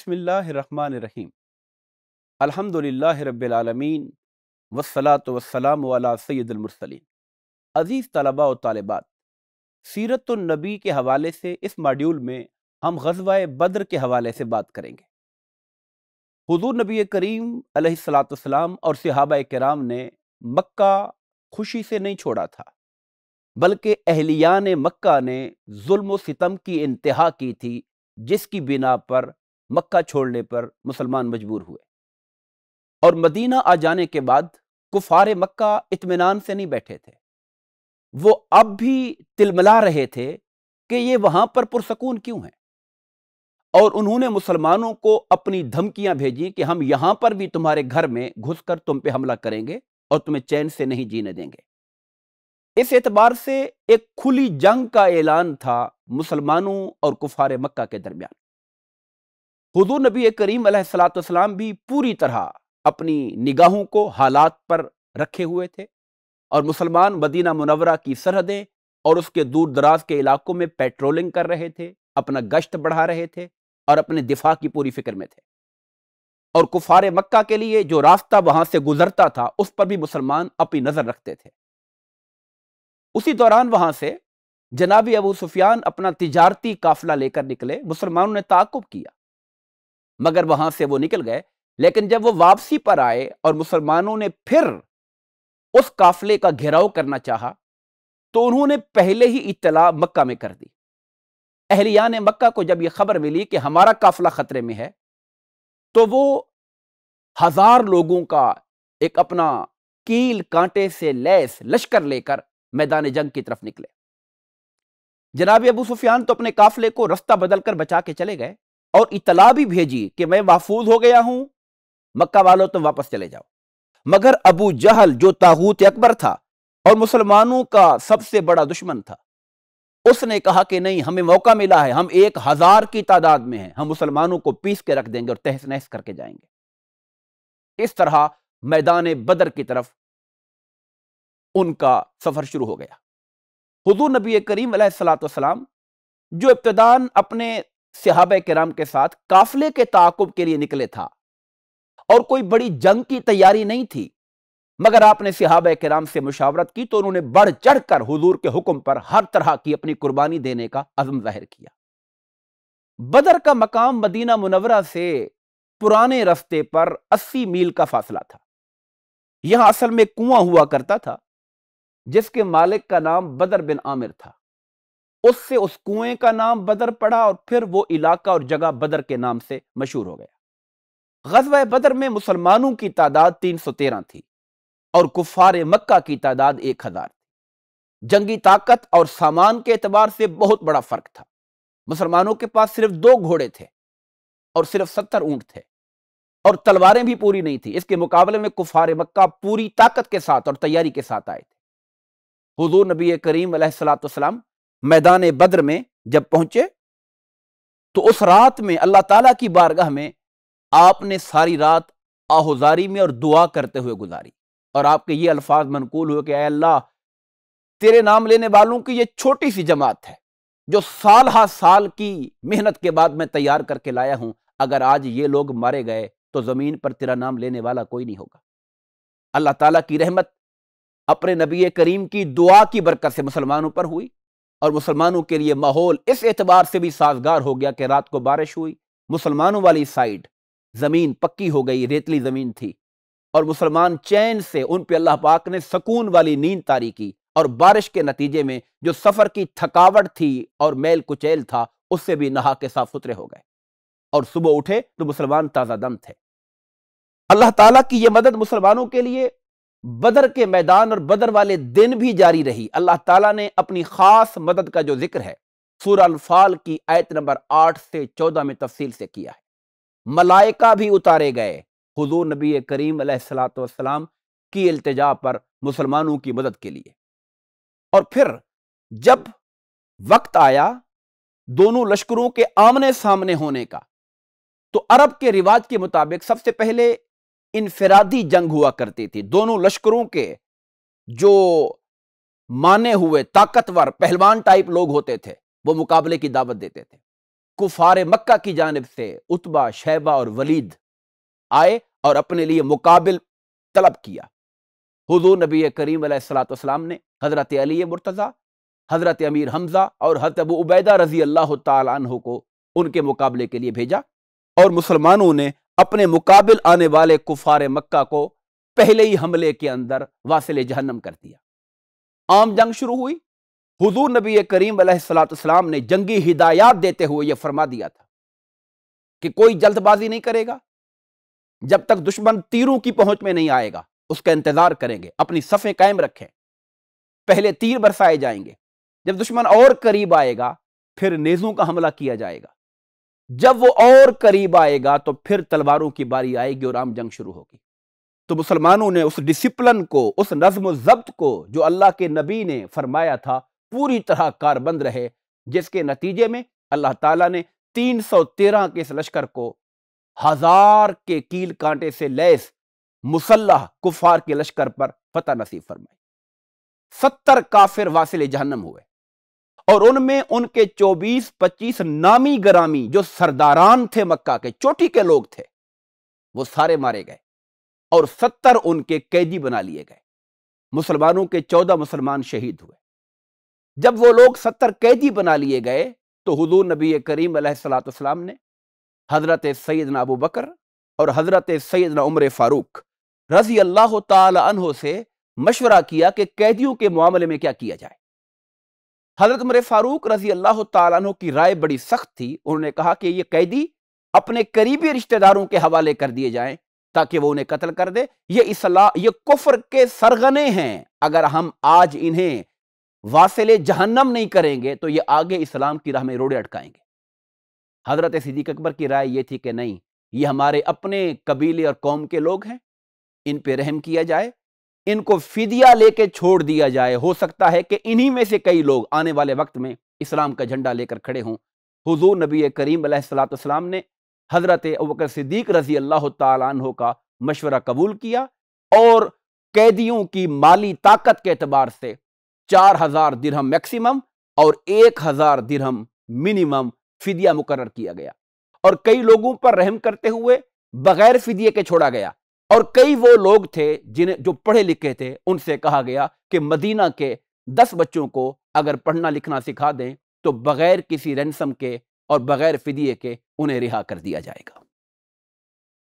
بسم اللہ الرحمن الرحیم الحمدللہ رب العالمین والصلاة والسلام علی سید المرسلین۔ عزیز طلباء و طالبات، سیرت النبی کے حوالے سے اس ماڈیول میں ہم غزوہ بدر کے حوالے سے بات کریں گے۔ حضور نبی کریم علیہ الصلاۃ والسلام اور صحابہ کرام نے مکہ خوشی سے نہیں چھوڑا تھا، بلکہ اہلیان مکہ نے ظلم و ستم کی انتہا کی تھی، جس کی بنا پر مکہ چھوڑنے پر مسلمان مجبور ہوئے۔ اور مدینہ آ جانے کے بعد کفار مکہ اطمینان سے نہیں بیٹھے تھے، وہ اب بھی تلملا رہے تھے کہ یہ وہاں پر پرسکون کیوں ہیں، اور انہوں نے مسلمانوں کو اپنی دھمکیاں بھیجی کہ ہم یہاں پر بھی تمہارے گھر میں گھس کر تم پہ حملہ کریں گے اور تمہیں چین سے نہیں جینے دیں گے۔ اس اعتبار سے ایک کھلی جنگ کا اعلان تھا مسلمانوں اور کفار مکہ کے درمیان۔ حضور نبی کریم علیہ الصلاۃ والسلام بھی پوری طرح اپنی نگاہوں کو حالات پر رکھے ہوئے تھے، اور مسلمان مدینہ منورہ کی سرحدیں اور اس کے دور دراز کے علاقوں میں پیٹرولنگ کر رہے تھے، اپنا گشت بڑھا رہے تھے اور اپنے دفاع کی پوری فکر میں تھے۔ اور کفار مکہ کے لیے جو راستہ وہاں سے گزرتا تھا اس پر بھی مسلمان اپنی نظر رکھتے تھے۔ اسی دوران وہاں سے جناب ابو سفیان اپنا تجارتی قافلہ لے کر نکلے۔ مسلمانوں نے تعاقب کیا، مگر وہاں سے وہ نکل گئے۔ لیکن جب وہ واپسی پر آئے اور مسلمانوں نے پھر اس قافلے کا گھیراؤ کرنا چاہا تو انہوں نے پہلے ہی اطلاع مکہ میں کر دی۔ اہلیان مکہ کو جب یہ خبر ملی کہ ہمارا قافلہ خطرے میں ہے، تو وہ 1000 لوگوں کا ایک اپنا کیل کانٹے سے لیس لشکر لے کر میدان جنگ کی طرف نکلے۔ جناب ابو سفیان تو اپنے قافلے کو رستہ بدل کر بچا کے چلے گئے اور اطلاع بھی بھیجی کہ میں محفوظ ہو گیا ہوں، مکہ والوں تم واپس چلے جاؤ۔ مگر ابو جہل جو طاغوت اکبر تھا اور مسلمانوں کا سب سے بڑا دشمن تھا، اس نے کہا کہ نہیں، ہمیں موقع ملا ہے، ہم 1000 کی تعداد میں ہیں، ہم مسلمانوں کو پیس کے رکھ دیں گے اور تہس نہس کر کے جائیں گے۔ اس طرح میدان بدر کی طرف ان کا سفر شروع ہو گیا۔ حضور نبی کریم علیہ الصلاۃ والسلام جو ابتداً اپنے صحابہ کرام کے ساتھ قافلے کے تعاقب کے لیے نکلے تھا، اور کوئی بڑی جنگ کی تیاری نہیں تھی، مگر آپ نے صحابہ کرام سے مشاورت کی تو انہوں نے بڑھ چڑھ کر حضور کے حکم پر ہر طرح کی اپنی قربانی دینے کا عزم ظاہر کیا۔ بدر کا مقام مدینہ منورہ سے پرانے رستے پر 80 میل کا فاصلہ تھا۔ یہاں اصل میں کنواں ہوا کرتا تھا جس کے مالک کا نام بدر بن عامر تھا۔ اس سے اس کنویں کا نام بدر پڑا اور پھر وہ علاقہ اور جگہ بدر کے نام سے مشہور ہو گیا۔ غزوہ بدر میں مسلمانوں کی تعداد 313 تھی اور کفار مکہ کی تعداد 1000 تھی۔ جنگی طاقت اور سامان کے اعتبار سے بہت بڑا فرق تھا۔ مسلمانوں کے پاس صرف 2 گھوڑے تھے اور صرف 70 اونٹ تھے، اور تلواریں بھی پوری نہیں تھی۔ اس کے مقابلے میں کفار مکہ پوری طاقت کے ساتھ اور تیاری کے ساتھ آئے تھے۔ حضور نبی کریم علیہ الصلاۃ والسلام میدان بدر میں جب پہنچے تو اس رات میں اللہ تعالیٰ کی بارگاہ میں آپ نے ساری رات آہوزاری میں اور دعا کرتے ہوئے گزاری، اور آپ کے یہ الفاظ منقول ہوئے کہ اے اللہ، تیرے نام لینے والوں کی یہ چھوٹی سی جماعت ہے جو سال ہا سال کی محنت کے بعد میں تیار کر کے لایا ہوں، اگر آج یہ لوگ مارے گئے تو زمین پر تیرا نام لینے والا کوئی نہیں ہوگا۔ اللہ تعالیٰ کی رحمت اپنے نبی کریم کی دعا کی برکت سے مسلمانوں پر ہوئی، اور مسلمانوں کے لیے ماحول اس اعتبار سے بھی سازگار ہو گیا کہ رات کو بارش ہوئی، مسلمانوں والی سائیڈ زمین پکی ہو گئی، ریتلی زمین تھی، اور مسلمان چین سے ان پہ اللہ پاک نے سکون والی نیند طاری کی، اور بارش کے نتیجے میں جو سفر کی تھکاوٹ تھی اور میل کچیل تھا اس سے بھی نہا کے صاف ستھرے ہو گئے، اور صبح اٹھے تو مسلمان تازہ دم تھے۔ اللہ تعالیٰ کی یہ مدد مسلمانوں کے لیے بدر کے میدان اور بدر والے دن بھی جاری رہی۔ اللہ تعالیٰ نے اپنی خاص مدد کا جو ذکر ہے سورہ انفال کی آیت نمبر 8 سے 14 میں تفصیل سے کیا ہے۔ ملائکہ بھی اتارے گئے حضور نبی کریم علیہ الصلاۃ والسلام کی التجا پر مسلمانوں کی مدد کے لیے۔ اور پھر جب وقت آیا دونوں لشکروں کے آمنے سامنے ہونے کا، تو عرب کے رواج کے مطابق سب سے پہلے انفرادی جنگ ہوا کرتی تھی۔ دونوں لشکروں کے جو مانے ہوئے طاقتور پہلوان ٹائپ لوگ ہوتے تھے وہ مقابلے کی دعوت دیتے تھے۔ कुफार मक्का की जानिब से उतबा, शैबा और वलीद आए और अपने लिए मुकाबिल तलब किया। हुजूर नबी करीम अलैहिस्सलाम ने हज़रत अली मुर्तज़ा, हज़रत अमीर हमज़ा और हज़रत अबू उबैदा रज़ी अल्लाह तआला अन्हु को उनके मुकाबले के लिए भेजा, और मुसलमानों ने अपने मुकाबिल आने वाले कुफार मक्का को पहले ही हमले के अंदर वासिल जहन्नम कर दिया। आम जंग शुरू हुई। हुजूर नबी करीम अलैहिस्सलाम ने जंगी हिदायत देते हुए यह फरमा दिया था कि कोई जल्दबाजी नहीं करेगा, जब तक दुश्मन तीरों की पहुंच में नहीं आएगा उसका इंतजार करेंगे, अपनी सफ़ें कायम रखें। पहले तीर बरसाए जाएंगे, जब दुश्मन और करीब आएगा फिर नेज़ों का हमला किया जाएगा, जब वो और करीब आएगा तो फिर तलवारों की बारी आएगी और आम जंग शुरू होगी। तो मुसलमानों ने उस डिसिप्लिन को, उस नज़्म ज़ब्त को जो अल्लाह के नबी ने फरमाया था, पूरी तरह कारबंद रहे, जिसके नतीजे में अल्लाह ताला ने 313 के इस लश्कर को 1000 के कील कांटे से लैस मुसल्लह कुफार के लश्कर पर फतह नसीब फरमाई। 70 काफिर वासिल जहन्नम हुए और उनमें उनके 24-25 नामी गरामी जो सरदारान थे, मक्का के चोटी के लोग थे, वो सारे मारे गए और 70 उनके कैदी बना लिए गए। मुसलमानों के 14 मुसलमान शहीद हुए। जब वो लोग 70 कैदी बना लिए गए तो हुजूर नबी करीम अलैहिस्सलाम ने हजरत सैयदना अबू बकर और हजरत सैयदना उमर फारूक रजी अल्लाह ताला अन्हो से मशवरा किया कि कैदियों के मामले में क्या किया जाए। हजरत उमर फारूक रजी अल्लाह ताला अन्हो की राय बड़ी सख्त थी। उन्होंने कहा कि ये कैदी अपने करीबी रिश्तेदारों के हवाले कर दिए जाएं ताकि वो उन्हें कत्ल कर दे। ये कुफ्र के सरगने हैं, अगर हम आज इन्हें वासिले जहन्नम नहीं करेंगे तो ये आगे इस्लाम की राह में रोड़े अटकाएंगे। हजरत सिद्दीक अकबर की राय ये थी कि नहीं, ये हमारे अपने कबीले और कौम के लोग हैं, इन पे रहम किया जाए, इनको फिदिया लेके छोड़ दिया जाए। हो सकता है कि इन्हीं में से कई लोग आने वाले वक्त में इस्लाम का झंडा लेकर खड़े हों। हुजूर नबी करीम अलैहिस्सलाम ने हजरत अबू बकर सिद्दीक रजी अल्लाह तआला अन्हु का मशवरा कबूल किया और कैदियों की माली ताकत के एतबार से 4000 दिरहम मैक्सिमम और 1000 दिरहम मिनिमम फिदिया मुकर्रर किया गया, और कई लोगों पर रहम करते हुए बगैर फिदिये के छोड़ा गया। और कई वो लोग थे जिन्हें जो पढ़े लिखे थे, उनसे कहा गया कि मदीना के 10 बच्चों को अगर पढ़ना लिखना सिखा दें तो बगैर किसी रैंसम के और बगैर फिदिये के उन्हें रिहा कर दिया जाएगा।